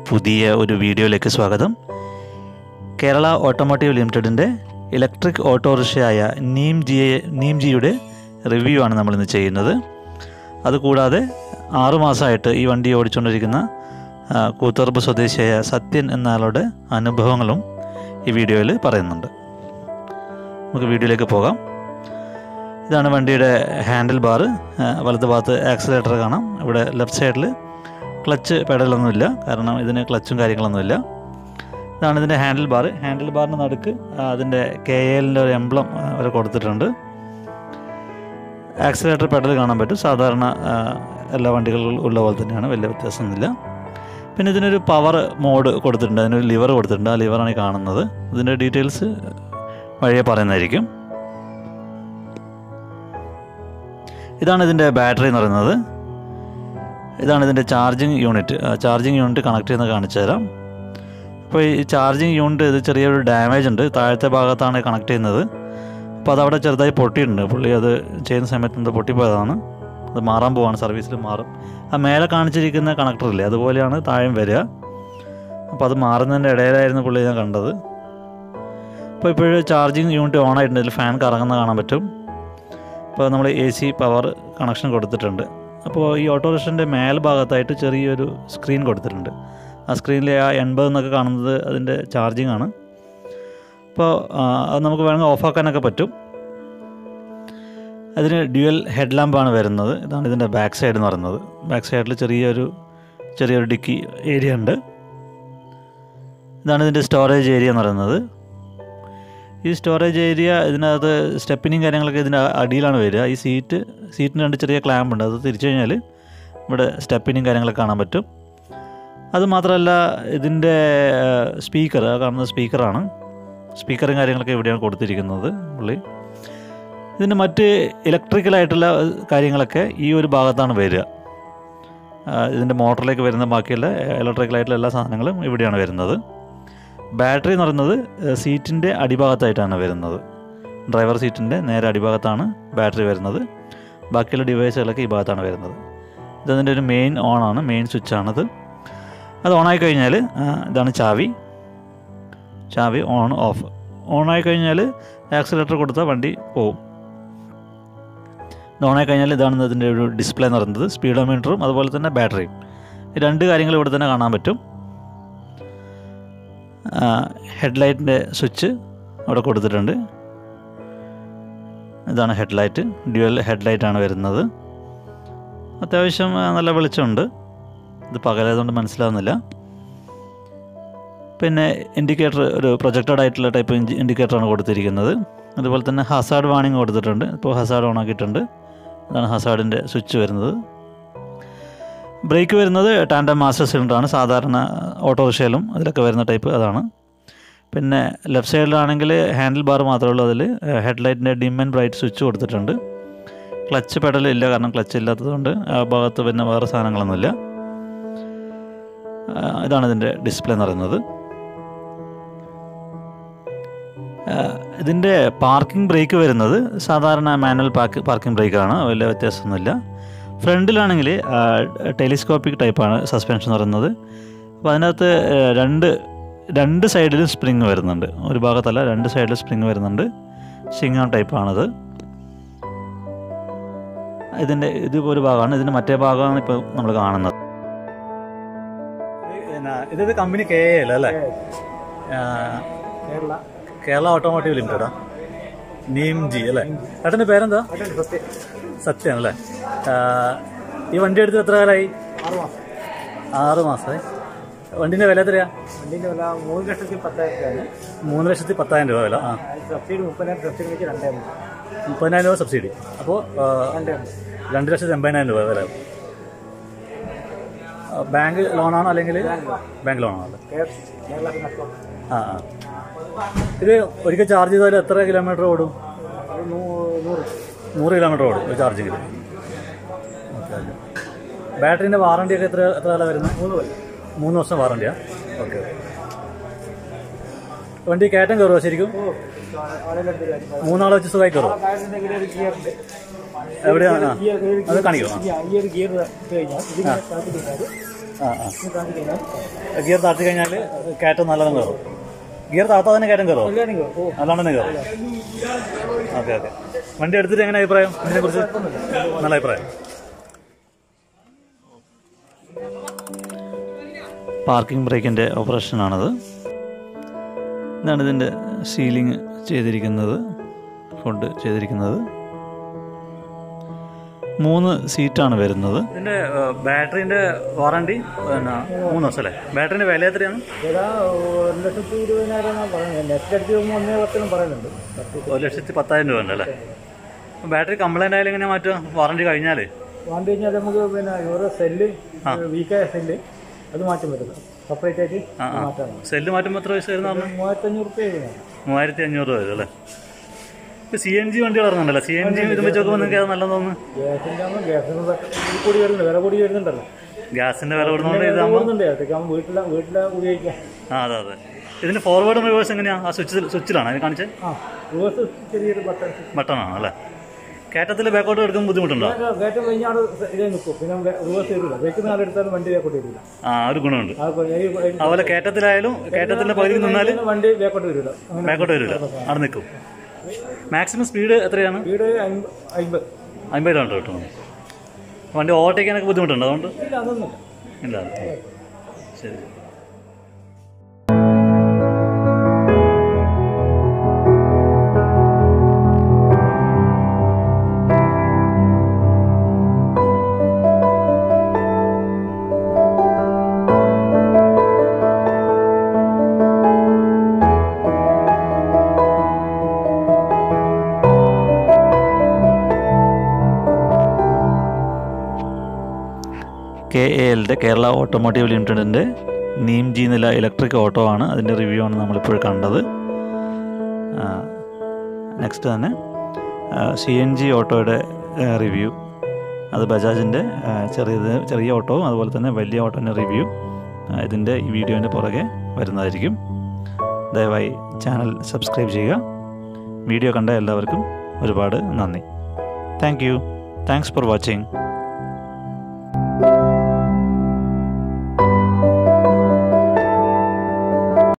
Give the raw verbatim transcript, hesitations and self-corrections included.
പുതിയ ഒരു വീഡിയോയിലേക്ക് സ്വാഗതം. കേരള ഓട്ടോമോട്ടീവ് ലിമിറ്റഡിൻ്റെ ഇലക്ട്രിക് ഓട്ടോറിക്ഷയായ നീം ജി നീം ജിയുടെ റിവ്യൂ ആണ് നമ്മളിന്ന് ചെയ്യുന്നത്. അതുകൂടാതെ ആറുമാസമായിട്ട് ഈ വണ്ടി ഓടിച്ചുകൊണ്ടിരിക്കുന്ന കൂത്തുപറമ്പ് സ്വദേശിയായ സത്യൻ എന്ന ആളുടെ അനുഭവങ്ങളും ഈ വീഡിയോയിൽ പറയുന്നുണ്ട്. നമുക്ക് വീഡിയോയിലേക്ക് പോകാം. ഇതാണ് വണ്ടിയുടെ ഹാൻഡിൽ ബാർ. വലത് ഭാഗത്ത് ആക്സിലേറ്റർ കാണാം. ഇവിടെ ലെഫ്റ്റ് സൈഡിൽ ക്ലച്ച് പെഡലൊന്നുമില്ല, കാരണം ഇതിന് ക്ലച്ചും കാര്യങ്ങളൊന്നുമില്ല. ഇതാണ് ഇതിൻ്റെ ഹാൻഡിൽ ബാർ. ഹാൻഡിൽ ബാറിന് നടുക്ക് അതിൻ്റെ കെ എല്ലിൻ്റെ ഒരു എംബ്ലം അവർ കൊടുത്തിട്ടുണ്ട്. ആക്സിലേറ്റർ പെഡൽ കാണാൻ പറ്റും. സാധാരണ എല്ലാ വണ്ടികളിലും ഉള്ള പോലെ തന്നെയാണ്, വലിയ വ്യത്യാസമൊന്നുമില്ല. പിന്നെ ഇതിനൊരു പവർ മോഡ് കൊടുത്തിട്ടുണ്ട്, അതിനൊരു ലിവർ കൊടുത്തിട്ടുണ്ട്. ആ ലിവറാണ് ഈ കാണുന്നത്. ഇതിൻ്റെ ഡീറ്റെയിൽസ് വഴിയെ പറയുന്നതായിരിക്കും. ഇതാണ് ഇതിൻ്റെ ബാറ്ററി എന്ന് പറയുന്നത്. ഇതാണ് ഇതിൻ്റെ charging unit. Charging unit connect ചെയ്യുന്നത് കാണിച്ചു തരാം. അപ്പോൾ ഈ ചാർജിങ് യൂണിറ്റ് ഇത് ചെറിയൊരു ഡാമേജ് ഉണ്ട്. താഴത്തെ ഭാഗത്താണ് കണക്ട് ചെയ്യുന്നത്. അപ്പോൾ അതവിടെ ചെറുതായി പൊട്ടിയിട്ടുണ്ട്. പുള്ളി അത് ചെയ്യുന്ന സമയത്ത് എന്ത് പൊട്ടിപ്പോയതാണ്. അത് മാറാൻ പോവാണ്, സർവീസിൽ മാറും. ആ മേലെ കാണിച്ചിരിക്കുന്ന കണക്ടറില്ലേ, അതുപോലെയാണ് താഴെയും വരിക. അപ്പോൾ അത് മാറുന്നതിൻ്റെ ഇടയിലായിരുന്നു പുള്ളി ഞാൻ കണ്ടത്. അപ്പോൾ ഇപ്പോഴും ചാർജിങ് യൂണിറ്റ് ഓൺ ആയിട്ടുണ്ട്. ഇതിൽ ഫാൻ കറങ്ങുന്ന കാണാൻ പറ്റും. അപ്പോൾ നമ്മൾ എ സി പവർ കണക്ഷൻ കൊടുത്തിട്ടുണ്ട്. അപ്പോൾ ഈ ഓട്ടോറിക്ഷൻ്റെ മേൽഭാഗത്തായിട്ട് ചെറിയൊരു സ്ക്രീൻ കൊടുത്തിട്ടുണ്ട്. ആ സ്ക്രീനിൽ ആ എൺപത് എന്നൊക്കെ കാണുന്നത് അതിൻ്റെ ചാർജിങ് ആണ്. അപ്പോൾ അത് നമുക്ക് വേണമെങ്കിൽ ഓഫാക്കാനൊക്കെ പറ്റും. അതിന് ഡ്യുവൽ ഹെഡ് ലാമ്പാണ് വരുന്നത്. ഇതാണ് ഇതിൻ്റെ ബാക്ക് സൈഡ് എന്ന് പറയുന്നത്. ബാക്ക് സൈഡിൽ ചെറിയൊരു ചെറിയൊരു ഡിക്കി ഏരിയ ഉണ്ട്. ഇതാണ് ഇതിൻ്റെ സ്റ്റോറേജ് ഏരിയ എന്ന് പറയുന്നത്. ഈ സ്റ്റോറേജ് ഏരിയ ഇതിനകത്ത് സ്റ്റെപ്പിനും കാര്യങ്ങളൊക്കെ ഇതിൻ്റെ അടിയിലാണ് വരിക. ഈ സീറ്റ് സീറ്റിന് രണ്ട് ചെറിയ ക്ലാമ്പ് ഉണ്ട്. അത് തിരിച്ചു കഴിഞ്ഞാൽ ഇവിടെ സ്റ്റെപ്പിനും കാര്യങ്ങളൊക്കെ കാണാൻ പറ്റും. അതുമാത്രമല്ല ഇതിൻ്റെ സ്പീക്കർ, ആ കാണുന്ന സ്പീക്കറാണ്. സ്പീക്കറും കാര്യങ്ങളൊക്കെ ഇവിടെയാണ് കൊടുത്തിരിക്കുന്നത് പുള്ളി. ഇതിൻ്റെ മറ്റ് ഇലക്ട്രിക്കലായിട്ടുള്ള കാര്യങ്ങളൊക്കെ ഈ ഒരു ഭാഗത്താണ് വരിക. ഇതിൻ്റെ മോട്ടറിലേക്ക് വരുന്ന ബാക്കിയുള്ള ഇലക്ട്രിക്കലായിട്ടുള്ള എല്ലാ സാധനങ്ങളും ഇവിടെയാണ് വരുന്നത്. ബാറ്ററി എന്ന് പറയുന്നത് സീറ്റിൻ്റെ അടിഭാഗത്തായിട്ടാണ് വരുന്നത്. ഡ്രൈവർ സീറ്റിൻ്റെ നേരെ അടിഭാഗത്താണ് ബാറ്ററി വരുന്നത്. ബാക്കിയുള്ള ഡിവൈസുകളൊക്കെ ഈ ഭാഗത്താണ് വരുന്നത്. ഇതതിൻ്റെ ഒരു മെയിൻ ഓണാണ്, മെയിൻ സ്വിച്ചാണത്. അത് ഓണായി കഴിഞ്ഞാൽ ഇതാണ് ചാവി. ചാവി ഓൺ ഓഫ്. ഓണായി കഴിഞ്ഞാൽ ആക്സിലേറ്റർ കൊടുത്താൽ വണ്ടി പോവും. ഇത് ഓണായി കഴിഞ്ഞാൽ ഇതാണ് ഇതിൻ്റെ ഒരു ഡിസ്പ്ലേ എന്ന് പറയുന്നത്. സ്പീഡോമീറ്ററും അതുപോലെ തന്നെ ബാറ്ററിയും. ഈ രണ്ട് കാര്യങ്ങൾ ഇവിടെ തന്നെ കാണാൻ പറ്റും. ഹെഡ്ലൈറ്റിൻ്റെ സ്വിച്ച് അവിടെ കൊടുത്തിട്ടുണ്ട്. ഇതാണ് ഹെഡ്ലൈറ്റ്. ഡ്യുവൽ ഹെഡ്ലൈറ്റാണ് വരുന്നത്. അത്യാവശ്യം നല്ല വെളിച്ചമുണ്ട്. ഇത് പകലായതുകൊണ്ട് മനസ്സിലാവുന്നില്ല. പിന്നെ ഇൻഡിക്കേറ്റർ ഒരു പ്രൊജക്റ്റഡ് ആയിട്ടുള്ള ടൈപ്പ് ഇൻഡിക്കേറ്ററാണ് കൊടുത്തിരിക്കുന്നത്. അതുപോലെ തന്നെ ഹസാർഡ് വാണിംഗ് കൊടുത്തിട്ടുണ്ട്. ഇപ്പോൾ ഹസാർഡ് ഓൺ ആക്കിയിട്ടുണ്ട്. ഇതാണ് ഹസാർഡിൻ്റെ സ്വിച്ച് വരുന്നത്. ബ്രേക്ക് വരുന്നത് ടാൻഡം മാസ്റ്റർ സിലിണ്ടറാണ്. സാധാരണ ഓട്ടോറിക്ഷയിലും അതിലൊക്കെ വരുന്ന ടൈപ്പ് അതാണ്. പിന്നെ ലെഫ്റ്റ് സൈഡിലാണെങ്കിൽ ഹാൻഡിൽ ബാർ മാത്രമേ ഉള്ളൂ. അതിൽ ഹെഡ്ലൈറ്റിൻ്റെ ഡിം ആൻഡ് ബ്രൈറ്റ് സ്വിച്ച് കൊടുത്തിട്ടുണ്ട്. ക്ലച്ച് പെഡൽ ഇല്ല, കാരണം ക്ലച്ച് ഇല്ലാത്തതുകൊണ്ട് ആ ഭാഗത്ത് പിന്നെ വേറെ സാധനങ്ങളൊന്നുമില്ല. ഇതാണ് ഇതിൻ്റെ ഡിസ്പ്ലേ എന്ന് പറയുന്നത്. ഇതിൻ്റെ പാർക്കിംഗ് ബ്രേക്ക് വരുന്നത് സാധാരണ മാനുവൽ പാർക്ക് പാർക്കിംഗ് ബ്രേക്കാണ്. വലിയ വ്യത്യാസമൊന്നുമില്ല. ഫ്രണ്ടിലാണെങ്കിൽ ടെലിസ്കോപ്പിക് ടൈപ്പാണ് സസ്പെൻഷൻ എന്ന് പറയുന്നത്. അപ്പോൾ അതിനകത്ത് രണ്ട് രണ്ട് സൈഡിലും സ്പ്രിങ് വരുന്നുണ്ട്. ഒരു ഭാഗത്തല്ല, രണ്ട് സൈഡിലും സ്പ്രിങ് വരുന്നുണ്ട്. ഷിങ്ങോൺ ടൈപ്പാണിത്. ഇതിൻ്റെ ഇത് ഒരു ഭാഗമാണ്. ഇതിൻ്റെ മറ്റേ ഭാഗമാണ് ഇപ്പോൾ നമ്മൾ കാണുന്നത്. ഇത് കമ്പനി കെ എ എൽ അല്ലേ? കേരള കേരള ഓട്ടോമോട്ടീവ് ലിമിറ്റഡാ. നീം ജി അല്ലേ? ഏട്ടൻ്റെ പേരെന്താ? സത്യം അല്ലേ? ഈ വണ്ടി എടുത്ത് എത്ര കാലമായി? ആറ് മാസമായി. വണ്ടിൻ്റെ വില എത്രയാ? വണ്ടിൻ്റെ വില മൂന്ന് ലക്ഷത്തി പത്തായിരം മൂന്ന് ലക്ഷത്തി പത്തായിരം രൂപ വില. ആ, സബ്സിഡി മുപ്പതിനായിരം. സബ്സിഡിക്ക് രണ്ടേ മുപ്പതിനായിരം രൂപ സബ്സിഡി. അപ്പോൾ രണ്ട് ലക്ഷത്തി എൺപതിനായിരം രൂപ വില. ബാങ്ക് ലോണാണോ അല്ലെങ്കിൽ ബാങ്ക് ലോണാണോ? ആ ആ ഇത് ഒരിക്കൽ ചാർജ് ചെയ്താൽ എത്ര കിലോമീറ്റർ ഓടും? നൂറ് നൂറ് കിലോമീറ്റർ ഓടും ഒരു ചാർജിങ്ങിൽ. Okay okay. ബാറ്ററിൻ്റെ വാറണ്ടിയൊക്കെ എത്ര എത്ര കാലം വരുന്നത്? മൂന്ന് കൊല്ലം മൂന്ന് വർഷം വാറണ്ടിയാണ്. ഓക്കെ. വണ്ടി കയറ്റം കയറുമോ ശരിക്കും? മൂന്നാളെ വെച്ച് സുഖമായി കയറും. എവിടെയാണ് അത് കാണിക്കുമോ? ആ ആ ഗിയർ താഴ്ത്തി കഴിഞ്ഞാൽ കയറ്റം നല്ലോണം കയറും. ഗിയർ താഴ്ത്താതെ തന്നെ കയറ്റം കയറുമോ? നല്ലോണം തന്നെ കയറും. Okay okay. വണ്ടി എടുത്തിട്ട് എങ്ങനെ അഭിപ്രായം? ഇതിനെക്കുറിച്ച് നല്ല അഭിപ്രായം. പാർക്കിംഗ് ബ്രേക്കിൻ്റെ ഓപ്പറേഷനാണത്. ഇതാണ് ഇതിൻ്റെ സീലിംഗ് ചെയ്തിരിക്കുന്നത്, ഫുഡ് ചെയ്തിരിക്കുന്നത്. മൂന്ന് സീറ്റാണ് വരുന്നത്. ഇതിൻ്റെ ബാറ്ററിൻ്റെ വാറണ്ടി പിന്നെ മൂന്ന് ദിവസം അല്ലേ? ബാറ്ററിൻ്റെ വില എത്രയാണ്? ഒരു ലക്ഷത്തി ഇരുപതിനായിരം പറയുന്നത്. നെറ്റ് അടിച്ച് ഒന്നേ പത്തിനും പറയുന്നുണ്ട്. ഒരു ലക്ഷത്തി പത്തായിരം രൂപ ഉണ്ട് അല്ലേ? ബാറ്ററി കംപ്ലൈൻ്റ് ആയാലും എങ്ങനെ മാറ്റുക? വാറണ്ടി കഴിഞ്ഞാൽ വാറണ്ടി കഴിഞ്ഞാൽ നമുക്ക് പിന്നെ ഓരോ സെല്ല് വീക്കായ സെല്ല് അത് മാറ്റം വരുന്നത് സെപ്പറേറ്റ് ആയിട്ട് മാറ്റാം. സെല്ല് മാറ്റുമ്പോൾ എത്ര പൈസ വരുന്ന പറഞ്ഞു? മൂവായിരത്തി അഞ്ഞൂറ് രൂപ മൂവായിരത്തി അഞ്ഞൂറ് രൂപ വരും അല്ലേ? ഇപ്പോൾ സി എൻ ജി വണ്ടി ഇറങ്ങുന്നുണ്ടല്ലോ. സി എൻ ജി ഇത് വെച്ച് നോക്കുമ്പോൾ നിങ്ങൾക്ക് അത് നല്ലത് തോന്നുന്നു. ഗ്യാസിൻ്റെ ആകുമ്പോൾ ഗ്യാസിന് കൂടി വരുന്നുണ്ട്, വില കൂടി വരുന്നുണ്ടല്ലോ. ഗ്യാസിൻ്റെ വില കൂടുന്നതുകൊണ്ട് ഇതാകുമ്പോൾ വീട്ടിലെ വീട്ടിലെ ഉപയോഗിക്കാം. ആ അതെ അതെ. ഇതിന് ഫോർവേഡും റിവേഴ്സ് എങ്ങനെയാണ്? ആ സ്വിച്ച് സ്വിച്ചിലാണ് അത് കാണിച്ചത്? ആ റിവേഴ്സ് ചെറിയൊരു ബട്ടൺ ബട്ടണാണ് അല്ലേ? കയറ്റത്തിൽ ബാക്കോട്ട് എടുക്കുമ്പോൾ ബുദ്ധിമുട്ടുണ്ടോ? കയറ്റം കഴിഞ്ഞാൽ ഇതേ നിൽക്കും, പിന്നെ റിവേഴ്സ് വരില്ല. ബ്രേക്ക് നാളെ എടുത്താലും വണ്ടി ബാക്കോട്ട് വരില്ല. ആ ഒരു ഗുണമുണ്ട്. അതുപോലെ കയറ്റത്തിലായാലും കയറ്റത്തിൻ്റെ പകുതി നിന്നാൽ വണ്ടി ബാക്കോട്ട് വരില്ല, ബാക്കോട്ട് വരില്ല, അവിടെ നിൽക്കും. മാക്സിമം സ്പീഡ് എത്രയാണ്? സ്പീഡ് അമ്പത് അമ്പത് കിലോമീറ്റർ കിട്ടും. വണ്ടി ഓവർടേക്കാനൊക്കെ ബുദ്ധിമുട്ടുണ്ട് അതുകൊണ്ട്? ഇല്ല, അതൊന്നും ഇല്ല. ശരി. കെ എ എല്ലിൻ്റെ കേരള ഓട്ടോമോട്ടീവ് ലിമിറ്റഡിൻ്റെ നീം ജി നില ഇലക്ട്രിക് ഓട്ടോ ആണ്. അതിൻ്റെ റിവ്യൂ ആണ് നമ്മളിപ്പോൾ കണ്ടത്. നെക്സ്റ്റ് തന്നെ സി എൻ ജി ഓട്ടോയുടെ റിവ്യൂ, അത് ബജാജിൻ്റെ ചെറിയത് ചെറിയ ഓട്ടോവും അതുപോലെ തന്നെ വലിയ ഓട്ടോൻ്റെ റിവ്യൂ ഇതിൻ്റെ ഈ വീഡിയോൻ്റെ പുറകെ വരുന്നതായിരിക്കും. ദയവായി ചാനൽ സബ്സ്ക്രൈബ് ചെയ്യുക. വീഡിയോ കണ്ട എല്ലാവർക്കും ഒരുപാട് നന്ദി. Thank you. Thanks for watching.